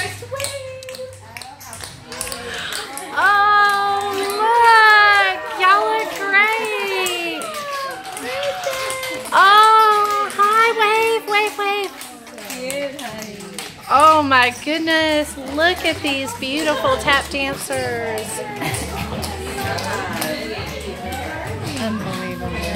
Oh, look! Y'all look great! Oh, hi, wave. Cute, honey. Oh my goodness, look at these beautiful tap dancers.